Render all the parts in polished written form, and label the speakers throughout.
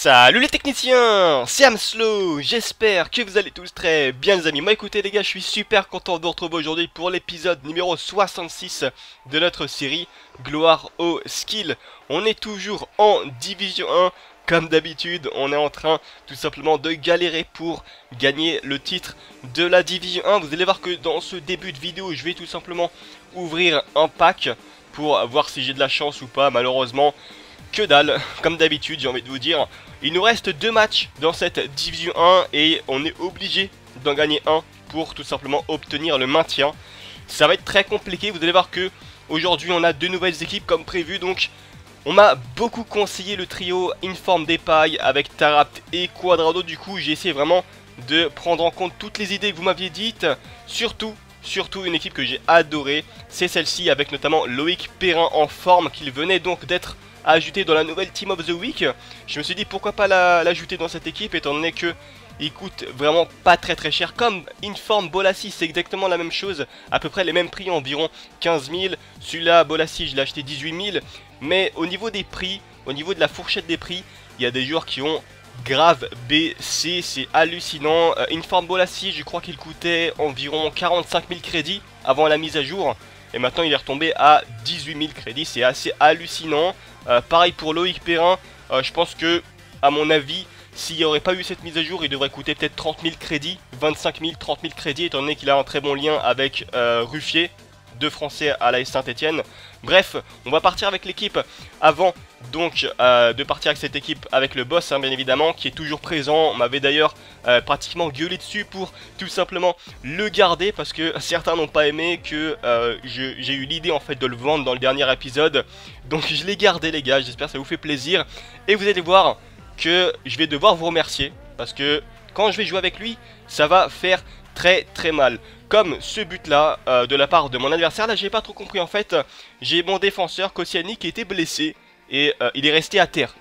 Speaker 1: Salut les techniciens, c'est Amslo, j'espère que vous allez tous très bien les amis. Moi écoutez les gars, je suis super content de vous retrouver aujourd'hui pour l'épisode numéro 66 de notre série Gloire au skill. On est toujours en Division 1, comme d'habitude, on est en train tout simplement de galérer pour gagner le titre de la Division 1. Vous allez voir que dans ce début de vidéo, je vais tout simplement ouvrir un pack pour voir si j'ai de la chance ou pas. Malheureusement, que dalle, comme d'habitude j'ai envie de vous dire. Il nous reste 2 matchs dans cette Division 1 et on est obligé d'en gagner un pour tout simplement obtenir le maintien. Ça va être très compliqué, vous allez voir que aujourd'hui on a 2 nouvelles équipes comme prévu. Donc on m'a beaucoup conseillé le trio Inform Depay avec Taarabt et Cuadrado. Du coup j'ai essayé vraiment de prendre en compte toutes les idées que vous m'aviez dites. Surtout une équipe que j'ai adorée, c'est celle-ci avec notamment Loïc Perrin en forme qu'il venait donc d'être ajouté dans la nouvelle Team of the Week. Je me suis dit pourquoi pas l'ajouter dans cette équipe étant donné que il coûte vraiment pas très cher. Comme Inform Bolassi, c'est exactement la même chose, à peu près les mêmes prix, environ 15 000. Celui-là Bolassi je l'ai acheté 18 000. Mais au niveau des prix, au niveau de la fourchette des prix, il y a des joueurs qui ont grave baissé, c'est hallucinant. Inform Bolassi, je crois qu'il coûtait environ 45 000 crédits avant la mise à jour. Et maintenant il est retombé à 18 000 crédits, c'est assez hallucinant. Pareil pour Loïc Perrin, je pense que, à mon avis, s'il n'y aurait pas eu cette mise à jour, il devrait coûter peut-être 30 000 crédits, 25 000, 30 000 crédits, étant donné qu'il a un très bon lien avec Ruffier, 2 Français à l'AS Saint-Etienne. Bref, on va partir avec l'équipe avant donc de partir avec cette équipe avec le boss, hein, bien évidemment, qui est toujours présent. On m'avait d'ailleurs pratiquement gueulé dessus pour tout simplement le garder parce que certains n'ont pas aimé que j'ai eu l'idée en fait de le vendre dans le dernier épisode. Donc je l'ai gardé les gars, j'espère que ça vous fait plaisir. Et vous allez voir que je vais devoir vous remercier parce que quand je vais jouer avec lui, ça va faire très mal. Comme ce but là de la part de mon adversaire, là j'ai pas trop compris en fait. J'ai mon défenseur Koscielny qui était blessé et il est resté à terre.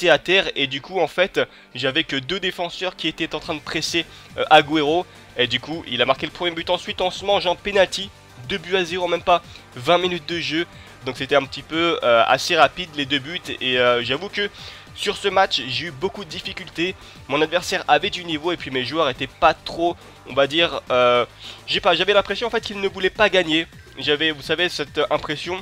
Speaker 1: Et du coup en fait j'avais que 2 défenseurs qui étaient en train de presser Agüero. Et du coup il a marqué le premier but. Ensuite on se mange en penalty, 2 buts à 0 en même pas 20 minutes de jeu. Donc c'était un petit peu assez rapide les 2 buts. Et j'avoue que sur ce match, j'ai eu beaucoup de difficultés. Mon adversaire avait du niveau et puis mes joueurs étaient pas trop, on va dire, j'avais l'impression en fait qu'ils ne voulaient pas gagner. J'avais, vous savez, cette impression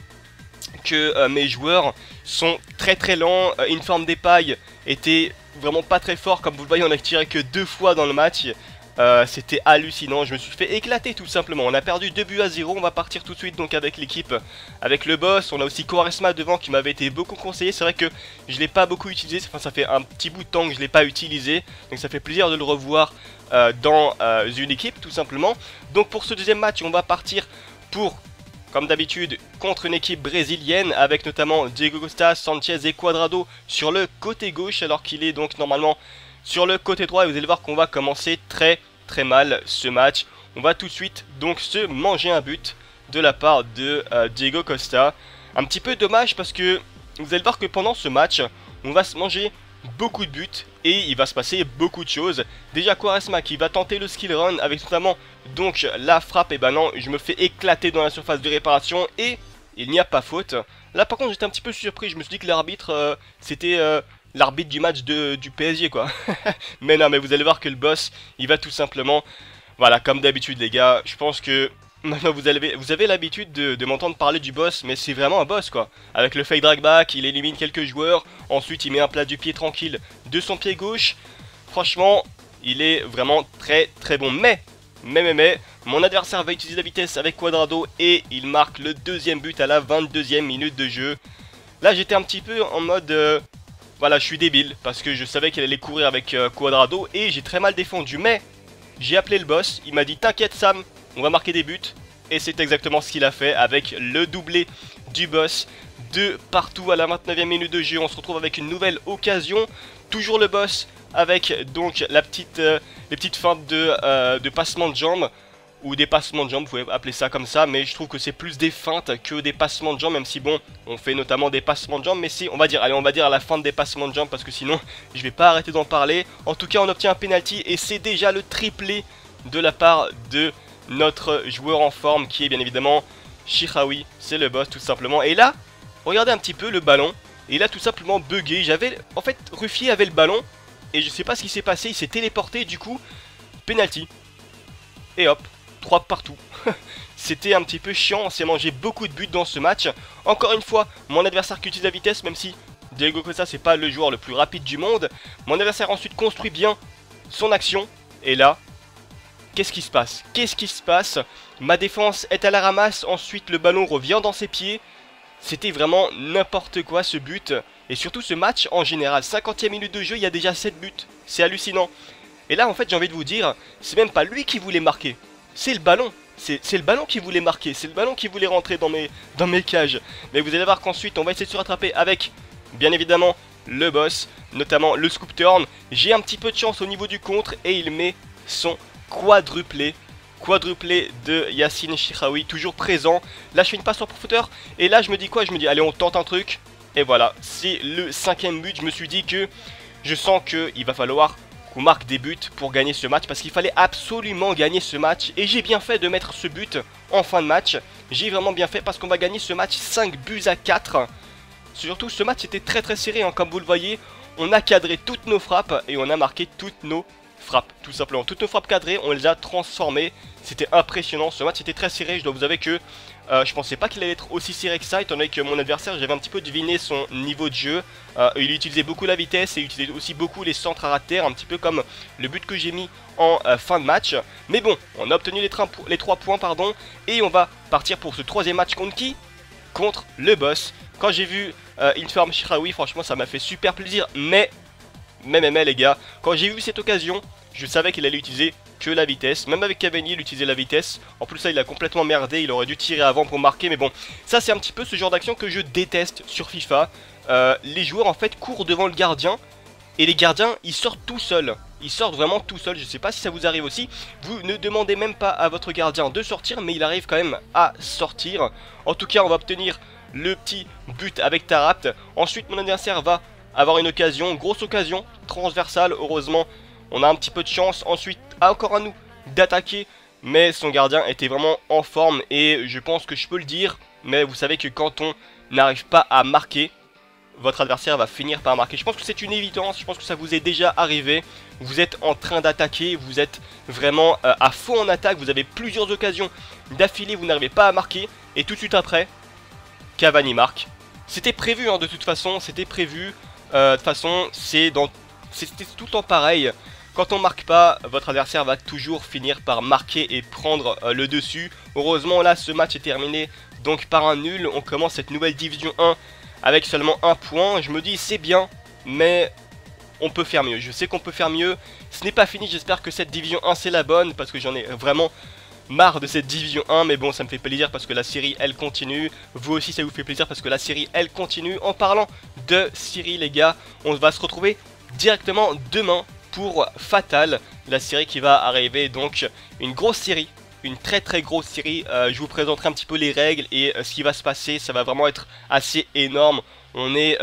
Speaker 1: que mes joueurs sont très lents. Inform Depay était vraiment pas très fort, comme vous le voyez, on a tiré que 2 fois dans le match. C'était hallucinant, je me suis fait éclater tout simplement. On a perdu 2 buts à 0, on va partir tout de suite donc avec l'équipe, avec le boss. On a aussi Quaresma devant qui m'avait été beaucoup conseillé. C'est vrai que je l'ai pas beaucoup utilisé, enfin ça fait un petit bout de temps que je l'ai pas utilisé. Donc ça fait plaisir de le revoir dans une équipe tout simplement. Donc pour ce deuxième match on va partir pour, comme d'habitude, contre une équipe brésilienne avec notamment Diego Costa, Sanchez et Cuadrado sur le côté gauche alors qu'il est donc normalement sur le côté droit. Et vous allez voir qu'on va commencer très mal ce match. On va tout de suite donc se manger un but de la part de Diego Costa. Un petit peu dommage parce que vous allez voir que pendant ce match, on va se manger beaucoup de buts et il va se passer beaucoup de choses. Déjà Quaresma qui va tenter le skill run avec notamment donc la frappe. Et ben non, je me fais éclater dans la surface de réparation et il n'y a pas faute. Là par contre j'étais un petit peu surpris, je me suis dit que l'arbitre c'était l'arbitre du match du PSG quoi. Mais non, mais vous allez voir que le boss il va tout simplement, voilà, comme d'habitude les gars. Je pense que maintenant vous avez l'habitude de m'entendre parler du boss, mais c'est vraiment un boss quoi. Avec le fake drag back, il élimine quelques joueurs, ensuite il met un plat du pied tranquille de son pied gauche. Franchement il est vraiment très bon. Mais mon adversaire va utiliser la vitesse avec Cuadrado et il marque le deuxième but à la 22e minute de jeu. Là j'étais un petit peu en mode voilà, je suis débile parce que je savais qu'il allait courir avec Cuadrado et j'ai très mal défendu. Mais j'ai appelé le boss, il m'a dit t'inquiète Sam, on va marquer des buts. Et c'est exactement ce qu'il a fait avec le doublé du boss de partout à la 29e minute de jeu. On se retrouve avec une nouvelle occasion. Toujours le boss avec donc les petites feintes de passement de jambes. Ou des passements de jambes, vous pouvez appeler ça comme ça, mais je trouve que c'est plus des feintes que des passements de jambes, même si bon, on fait notamment des passements de jambes, mais si, on va dire à la fin des passements de jambes, parce que sinon, je vais pas arrêter d'en parler. En tout cas, on obtient un penalty, et c'est déjà le triplé de la part de notre joueur en forme, qui est bien évidemment Shirawi, c'est le boss tout simplement. Et là, regardez un petit peu le ballon, Et il a tout simplement bugué. En fait, Ruffier avait le ballon. Et je sais pas ce qui s'est passé. Il s'est téléporté. Du coup, penalty. Et hop, 3 partout. C'était un petit peu chiant. On s'est mangé beaucoup de buts dans ce match. Encore une fois, mon adversaire qui utilise la vitesse. Même si Diego Costa, c'est pas le joueur le plus rapide du monde. Mon adversaire ensuite construit bien son action. Et là, qu'est-ce qui se passe? Qu'est-ce qui se passe? Ma défense est à la ramasse. Ensuite, le ballon revient dans ses pieds. C'était vraiment n'importe quoi ce but. Et surtout ce match en général. 50e minute de jeu, il y a déjà 7 buts. C'est hallucinant. Et là, en fait, j'ai envie de vous dire, c'est même pas lui qui voulait marquer. C'est le ballon. C'est le ballon qui voulait marquer. C'est le ballon qui voulait rentrer dans mes cages. Mais vous allez voir qu'ensuite, on va essayer de se rattraper avec, bien évidemment, le boss. Notamment le scoop turn. J'ai un petit peu de chance au niveau du contre. Et il met son quadruplé de Yacine Chiraoui, toujours présent. Là je fais une passe en profondeur. Et là je me dis quoi? Je me dis allez, on tente un truc. Et voilà, c'est le 5e but. Je me suis dit que je sens qu'il va falloir qu'on marque des buts pour gagner ce match, parce qu'il fallait absolument gagner ce match. Et j'ai bien fait de mettre ce but en fin de match. J'ai vraiment bien fait, parce qu'on va gagner ce match 5-4. Surtout ce match était très serré, hein, comme vous le voyez. On a cadré toutes nos frappes et on a marqué toutes nos frappes, tout simplement. Toutes nos frappes cadrées, on les a transformées. C'était impressionnant. Ce match était très serré. Je dois vous avouer que je pensais pas qu'il allait être aussi serré que ça, étant donné que mon adversaire, j'avais un petit peu deviné son niveau de jeu. Il utilisait beaucoup la vitesse et il utilisait aussi beaucoup les centres à ras de terre, un petit peu comme le but que j'ai mis en fin de match. Mais bon, on a obtenu les 3 points, pardon, et on va partir pour ce 3e match contre qui? Contre le boss. Quand j'ai vu Inform Chiraoui, franchement, ça m'a fait super plaisir. Mais les gars, quand j'ai eu cette occasion, je savais qu'il allait utiliser que la vitesse. Même avec Cavani, il utilisait la vitesse. En plus, là, il a complètement merdé. Il aurait dû tirer avant pour marquer. Mais bon, ça, c'est un petit peu ce genre d'action que je déteste sur FIFA. Les joueurs, en fait, courent devant le gardien. Et les gardiens, ils sortent tout seuls. Ils sortent vraiment tout seuls. Je sais pas si ça vous arrive aussi. Vous ne demandez même pas à votre gardien de sortir, mais il arrive quand même à sortir. En tout cas, on va obtenir le petit but avec Taarabt. Ensuite, mon adversaire va avoir une occasion, grosse occasion, transversale. Heureusement, on a un petit peu de chance. Ensuite, encore à nous d'attaquer. Mais son gardien était vraiment en forme. Et je pense que je peux le dire. Mais vous savez que quand on n'arrive pas à marquer, votre adversaire va finir par marquer. Je pense que c'est une évidence. Je pense que ça vous est déjà arrivé. Vous êtes en train d'attaquer. Vous êtes vraiment à fond en attaque. Vous avez plusieurs occasions d'affilée. Vous n'arrivez pas à marquer. Et tout de suite après, Cavani marque. C'était prévu, hein, de toute façon. C'était prévu. De toute façon, c'était tout le temps pareil. Quand on marque pas, votre adversaire va toujours finir par marquer et prendre le dessus. Heureusement, là, ce match est terminé donc par un nul. On commence cette nouvelle division 1 avec seulement 1 point. Je me dis, c'est bien, mais on peut faire mieux. Je sais qu'on peut faire mieux. Ce n'est pas fini. J'espère que cette division 1, c'est la bonne, parce que j'en ai vraiment marre de cette division 1. Mais bon, ça me fait plaisir parce que la série, elle continue. Vous aussi, ça vous fait plaisir parce que la série, elle continue. En parlant de série, les gars, on va se retrouver directement demain pour Fatal, la série qui va arriver. Donc une grosse série, une très grosse série. Je vous présenterai un petit peu les règles et ce qui va se passer. Ça va vraiment être assez énorme. On est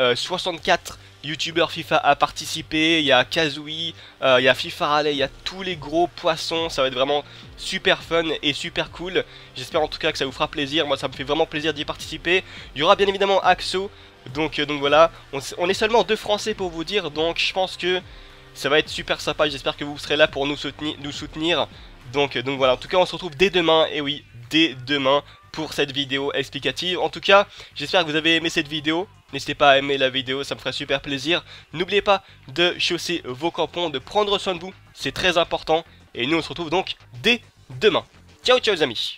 Speaker 1: 64 youtubeurs FIFA à participer. Il y a Kazooie, il y a FIFA Raleigh, il y a tous les gros poissons. Ça va être vraiment super fun et super cool. J'espère en tout cas que ça vous fera plaisir. Moi, ça me fait vraiment plaisir d'y participer. Il y aura bien évidemment Axo. Donc voilà, on est seulement 2 Français pour vous dire. Donc je pense que ça va être super sympa. J'espère que vous serez là pour nous soutenir. Donc voilà, en tout cas on se retrouve dès demain. Et oui, dès demain pour cette vidéo explicative. En tout cas, j'espère que vous avez aimé cette vidéo. N'hésitez pas à aimer la vidéo, ça me ferait super plaisir. N'oubliez pas de chausser vos crampons, de prendre soin de vous, c'est très important. Et nous on se retrouve donc dès demain. Ciao ciao les amis.